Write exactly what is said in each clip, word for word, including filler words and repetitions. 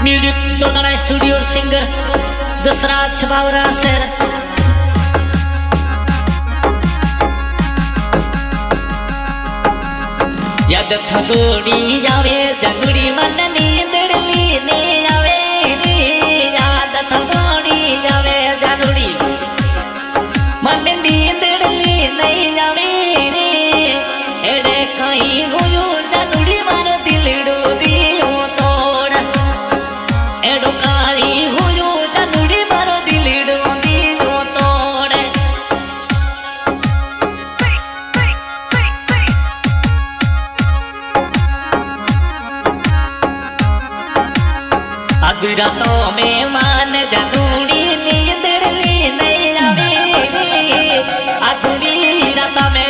Music चौधरा studio singer Jasraj छबावरा शहर। याद थरोड़ी जावे जंगड़ी मन नींदड़ी ने आवे रे, याद थरोड़ी जावे जंगड़ी मन नींदड़ी नहीं जावे रे, एड़े कहीं हुयो जंगड़ी मार दिलड़ो दियो तोड़, एड़ो कहीं हुयो जंगड़ी मार दिलड़ो दियो तोड़। आधी रातों में मान जंगड़ी नींदड़ी नहीं आवे रे, आधी रात में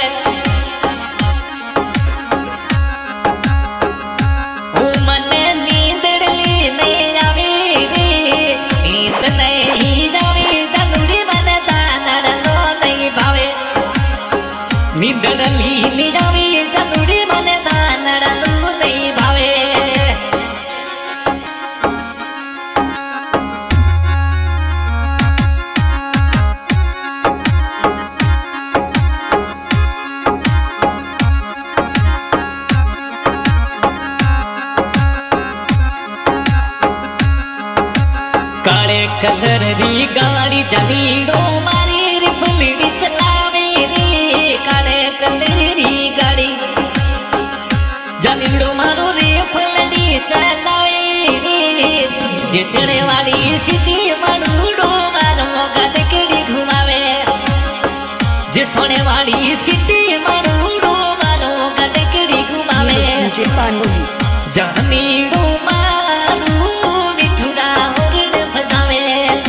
मन नींदड़ी नहीं आवे रे, नींद नहीं जावे जंगड़ी मन दानड़ लो नहीं भावे, नींदड़ी नहीं जावे जंगड़ी मन दानड़ लो नहीं भावे। काले कलर री गाड़ी जमीड़ो मारी रिफलड़ी चलावे रे, काले कलर री गाड़ी जमीड़ो मारो रिफलड़ी चलावे रे, जिसने वाली सिटी मड़ूड़ो मारो गडकड़ी घुमावे, जिसने वाली सिटी मड़ूड़ो मारो गडकड़ी घुमावे, जमीड़ो मारू मिठुड़ा होरड़ फसावे।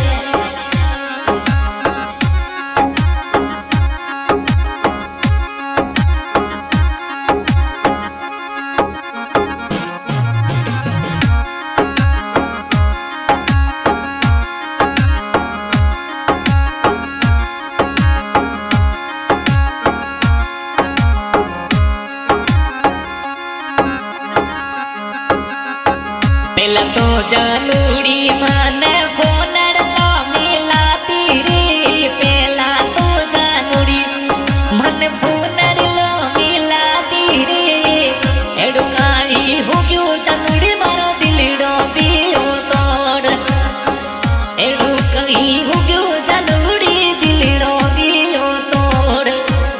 पहला तो जानूड़ी मन फोनड़ लो मिलाती रे, पहला तो जानूड़ी मन फोनड़ लो मिलाती रे, एडो काई हो गयो जानूड़ी मारो दिलड़ो दियो तोड़, एडो काई हो गयो जानूड़ी दिलड़ो दियो तोड़।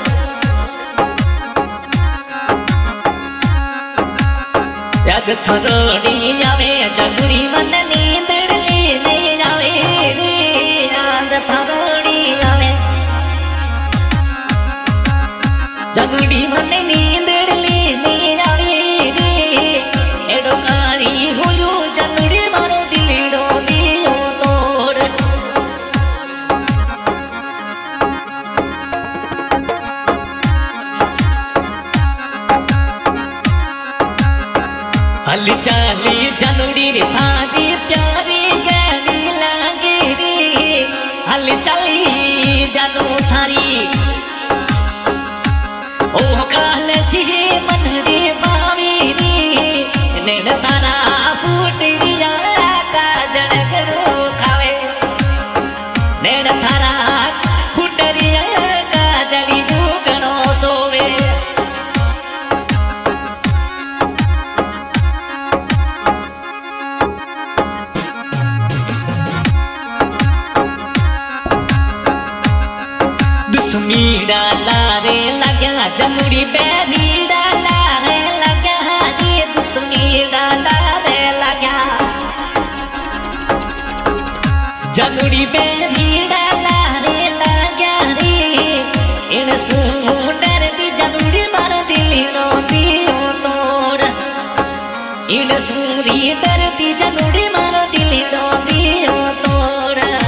याद थरोड़ी जावे जंगड़ी मन नींदड़ी नहीं जावे रे, याद थरोड़ी जावे जंगड़ी मन नींदड़ी नहीं जावे रे, एडो कारी हुयो जंगड़ी मारो दिलड़ो दियो तोड़। हल चाली जनुड़ी रे थारी प्यारी गहरी लागे रे, हल चाली जनु थारी ओ काल चिहे मनड़ी बावी रे, नेड़ तारा फूट रिया काजल करो खावे, नेड़ तारा फूट रिया काजली दुगणो सोवे। दुश्मीड़ा लारे लग्या जनुड़ी बैरीड़ा लारे लग्या रे, दुश्मीड़ा लारे लग्या जनुड़ी बैरीड़ा लारे लग्या रे, इन सुंदर दी जनुड़ी मारो दिलड़ो दियो तोड़, इन सूरी डर दी जनुड़ी मारो दिलड़ो दियो तोड़।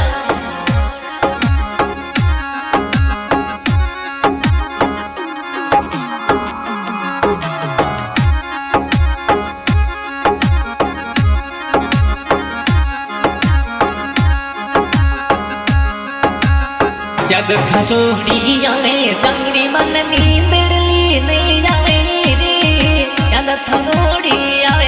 जग थरोड़ी जावे जंगड़ी मन नींदड़ी नहीं जावे रे, जग थरोड़ी